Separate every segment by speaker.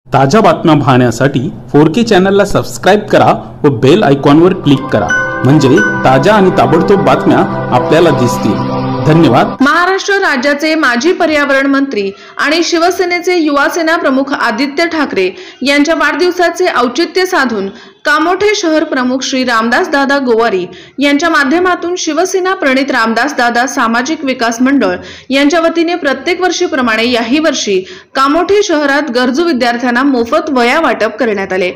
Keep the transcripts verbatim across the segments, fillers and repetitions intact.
Speaker 1: ताज्या बातम्या पाहण्यासाठी फोर के चॅनलला सबस्क्राइब करा व बेल आयकॉनवर क्लिक करा, म्हणजे ताज्या आणि ताबडतोब बातम्या आपल्याला दिसतील। धन्यवाद।
Speaker 2: महाराष्ट्र राज्याचे माजी पर्यावरण मंत्री आणि शिवसेनेचे युवा सेना प्रमुख आदित्य ठाकरे यांच्या वाढदिवसाचे औचित्य साधून कामोठे शहर प्रमुख श्री रामदास दादा गोवारी यांच्या माध्यमातून शिवसेना प्रणित रामदास दादा सामाजिक विकास मंडळ यांच्या वतीने प्रत्येक वर्षीप्रमाणे याही वर्षी कामोठे शहरात गरजू विद्यार्थ्यांना मोफत वह्या वाटप करण्यात आले।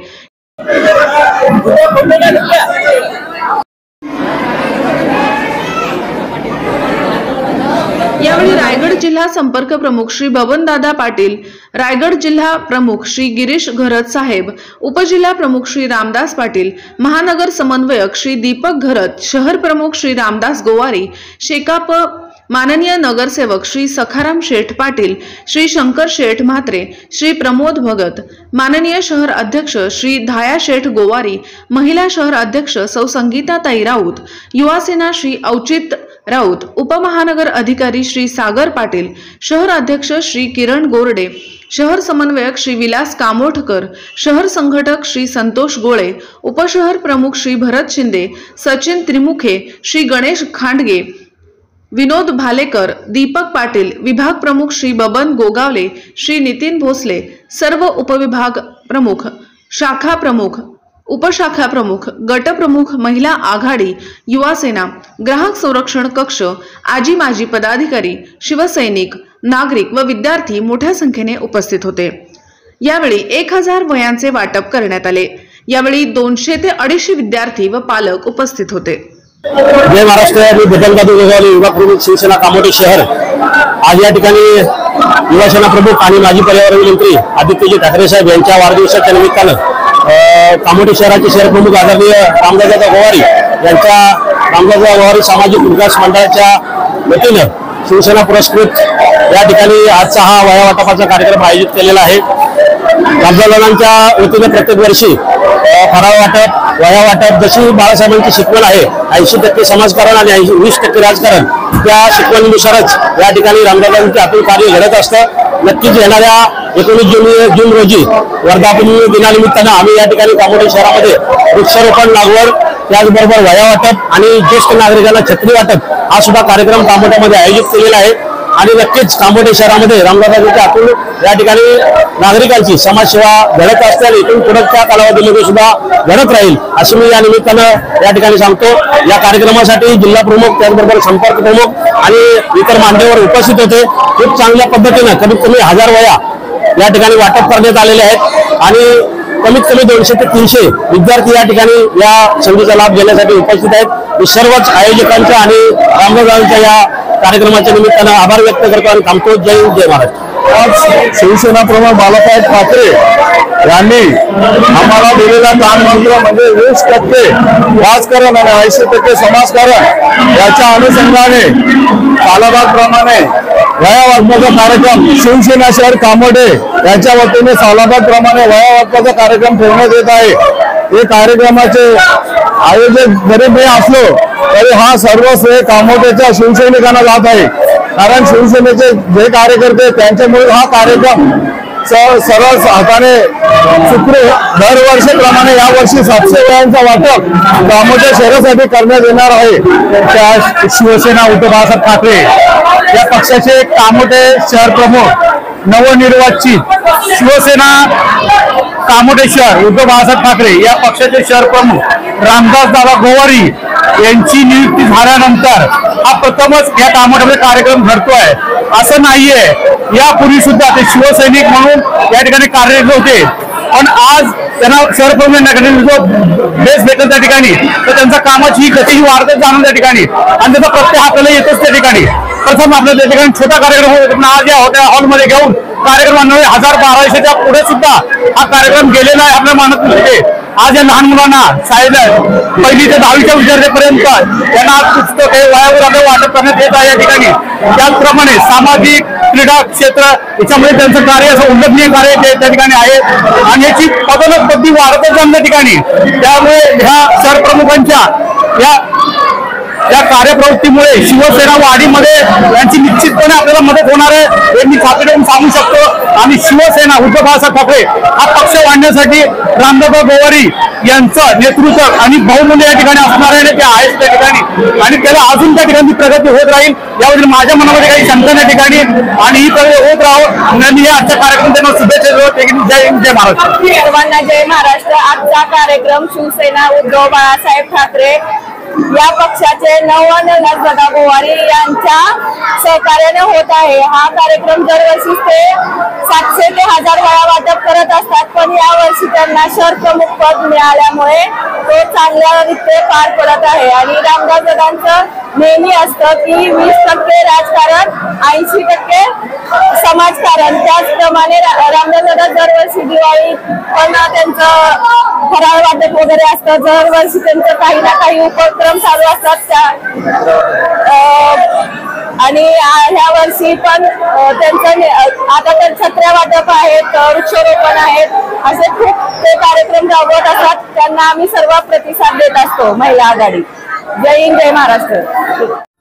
Speaker 2: यावेळी रायगड जिल्हा संपर्क प्रमुख श्री बबन दादा पाटील, रायगड जिल्हा प्रमुख श्री गिरीश घरत साहेब, उपजिल्हा प्रमुख श्री रामदास पाटील, महानगर समन्वयक श्री दीपक घरत, शहर प्रमुख श्री रामदास गोवारी, शेकाप माननीय नगरसेवक श्री सखाराम शेठ पाटील, श्री शंकर शेठ म्हात्रे, श्री प्रमोद भगत, माननीय शहर अध्यक्ष श्री धाया शेठ गोवारी, महिला शहर अध्यक्ष सौ संगीता ताई राऊत, युवा सेना श्री औचित राऊत, उपमहानगर अधिकारी श्री सागर पाटील, शहर अध्यक्ष श्री किरण गोरडे, शहर समन्वयक श्री विलास कामोठकर, शहर संघटक श्री संतोष गोळे, उपशहर प्रमुख श्री भरत शिंदे, सचिन त्रिमुखे, श्री गणेश खांडगे, विनोद भालेकर, दीपक पाटील, विभाग प्रमुख श्री बबन गोगावले, श्री नितीन भोसले, सर्व उपविभाग प्रमुख, शाखा प्रमुख, उपशाखा प्रमुख, गट प्रमुख, महिला आघाडी, युवा सेना, ग्राहक संरक्षण कक्ष, आजी माजी पदाधिकारी, शिवसैनिक, नागरिक व विद्यार्थी मोठ्या संख्येने उपस्थित होते। यावेळी एक हजार वह्यांचे वाटप करण्यात आले। यावेळी दोनशे ते अडीचशे विद्यार्थी व पालक उपस्थित होते।
Speaker 3: जय महाराष्ट्र। मी बबन दादा गोगावले, विभाग प्रमुख, शिवसेना कामोठे शहर। आज या ठिकाणी युवा सेना प्रमुख आणि माजी पर्यावरण मंत्री आदित्यजी ठाकरे साहेब यांच्या वाढदिवसाच्या निमित्तानं कामोठे शहराचे शहर प्रमुख आदरणीय रामदास दादा गोवारी यांच्या रामदास दादा गोवारी सामाजिक विकास मंडळाच्या वतीनं शिवसेना पुरस्कृत या ठिकाणी आजचा हा वह्या वाटपाचा कार्यक्रम आयोजित केलेला आहे। रामदासांच्या वतीने प्रत्येक वर्षी फराळ वाटप, वह्या वाटप, जशी बाळासाहेबांची शिकवण आहे ऐंशी टक्के समाजकारण आणि वीस टक्के राजकारण, त्या शिकवणीनुसारच या ठिकाणी रामदासांचे आतून कार्य घडत असतं। नक्कीच येणाऱ्या एकोणीस जून जून रोजी वर्धापन दिनानिमित्तानं आम्ही या ठिकाणी कामोठे शहरामध्ये वृक्षारोपण, लागवड, त्याचबरोबर वह्या वाटप आणि ज्येष्ठ नागरिकांना छत्री वाटप हा सुद्धा कार्यक्रम कामोठ्यामध्ये आयोजित केलेला आहे। आणि नक्कीच कामोठे शहरामध्ये रामदासांच्या आतून या ठिकाणी नागरिकांची समाजसेवा घडत असते आणि इथून पुढच्या कालावधीमध्ये सुद्धा घडत राहील अशी मी या निमित्तानं या ठिकाणी सांगतो। या कार्यक्रमासाठी जिल्हा प्रमुख, त्याचबरोबर संपर्क प्रमुख आणि इतर मान्यवर उपस्थित होते। खूप चांगल्या पद्धतीनं कमीत कमी हजार वह्या या ठिकाणी वाटप करण्यात आलेले आहेत आणि कमीत कमी दोनशे ते तीनशे विद्यार्थी या ठिकाणी या संधीचा लाभ घेण्यासाठी उपस्थित आहेत। मी सर्वच आयोजकांच्या आणि रामदासांच्या या कार्यक्रमाच्या निमित्तानं आभार व्यक्त करतो आणि थांबतो। जय हिंद, जय महाराष्ट्र।
Speaker 4: आज शिवसेना प्रमुख बाळासाहेब ठाकरे यांनी आम्हाला दिलेला ताणमंत्र म्हणजे वीस टक्के राजकारण आणि ऐंशी टक्के समाजकारण याच्या अनुषंगाने सालाबादप्रमाणे वह्या वाटपाचा कार्यक्रम शिवसेना शहर कामोठे यांच्या वतीने सालाबादप्रमाणे वह्या वाटपाचा कार्यक्रम ठेवण्यात येत आहे। हे कार्यक्रमाचे आयोजक जरी मी असलो तरी हा सर्व श्रेय कामोठेच्या शिवसैनिकांना जात आहे, कारण शिवसेनेचे जे कार्यकर्ते त्यांच्यामुळे हा कार्यक्रम सरळ हाताने सुखरू दरवर्षीप्रमाणे यावर्षी सातशे वह्यांचा वाटप कामोठे शहरासाठी करण्यात येणार आहे। त्या शिवसेना उद्धव बाळासाहेब ठाकरे या पक्षाचे कामोठे शहर प्रमुख नवनिर्वाचित शिवसेना कामोठे शहर उद्धव बाळासाहेब ठाकरे या पक्षाचे शहर प्रमुख रामदास दादा गोवारी यांची नियुक्ती झाल्यानंतर हा प्रथमच या कामोठ्यामध्ये कार्यक्रम घडतोय। असं नाहीये, यापूर्वी सुद्धा ते शिवसैनिक म्हणून या ठिकाणी कार्यरत होते, पण आज त्यांना शहर प्रमुख जो बेस भेटेल त्या ठिकाणी तर त्यांच्या कामाची गती ही वाढतच जाणार त्या ठिकाणी आणि त्याचा प्रत्यय आपल्याला येतच त्या ठिकाणी। प्रथम आपल्या त्या ठिकाणी छोटा कार्यक्रम होता, पण आज या हॉटेल हॉलमध्ये घेऊन कार्यक्रमांमुळे हजार बाराशेच्या पुढे सुद्धा हा कार्यक्रम गेलेला आहे आपल्या मानत होते। आज या लहान मुलांना शाळेला पहिली ते दहावीच्या विद्यार्थ्यांपर्यंत त्यांना आज पुस्तक हे वह्यावर आपलं वाटप करण्यात येत आहे या ठिकाणी। त्याचप्रमाणे सामाजिक क्रीडा क्षेत्र याच्यामध्ये त्यांचं कार्य असं उल्लेखनीय कार्य त्या ठिकाणी आहे आणि याची पदोन्नत पद्धती वाढतच जाणार ठिकाणी। त्यामुळे ह्या शहर प्रमुखांच्या या
Speaker 3: त्या कार्यप्रवृत्तीमुळे शिवसेना वाढीमध्ये यांची निश्चितपणे आपल्याला मदत होणार आहे हे मी खात्री देऊन सांगू शकतो। आणि शिवसेना उद्धव बाळासाहेब ठाकरे हा पक्ष वाढण्यासाठी रामदास गोवारी यांचं नेतृत्व आणि बहुमूल्य या ठिकाणी असणार आहे ते आहेच त्या ठिकाणी आणि त्याला अजून त्या ठिकाणी प्रगती होत राहील याबद्दल माझ्या मनामध्ये काही शंका नाही ठिकाणी आणि ही प्रगती होत राहो। मी आजच्या कार्यक्रम त्यांना शुभेच्छा देतो। जय हिंद जय महाराष्ट्र।
Speaker 5: सर्वांना जय महाराष्ट्र। आजचा कार्यक्रम शिवसेना उद्धव बाळासाहेब ठाकरे या पक्षाचे नवनिर्माण दादा गोवारी यांच्या सहकार्याने होत आहे। हा कार्यक्रम दरवर्षी ते सातशे ते हजार वेळा वाटप करत असतात, पण या वर्षी त्यांना शहर प्रमुख पद मिळाल्यामुळे तो चांगल्या रीते पार पडत आहे। आणि रामदास दादांचं नेहमी असतं की वीस टक्के राजकारण ऐंशी टक्के समाजकारण। त्याचप्रमाणे रामदास दादा दरवर्षी दिवाळी पण त्यांचं फराळ वाटप वगैरे असतं, दरवर्षी त्यांचं काही ना काही उपक्रम चालू असतात त्या आणि ह्या वर्षी पण त्यांचं आता तर छत्र्या वाटप आहेत, वृक्षारोपण आहेत, असे खूप ते कार्यक्रम राबवत असतात। त्यांना आम्ही सर्व प्रतिसाद देत असतो महिला आघाडी। जय हिंद जय महाराष्ट्र।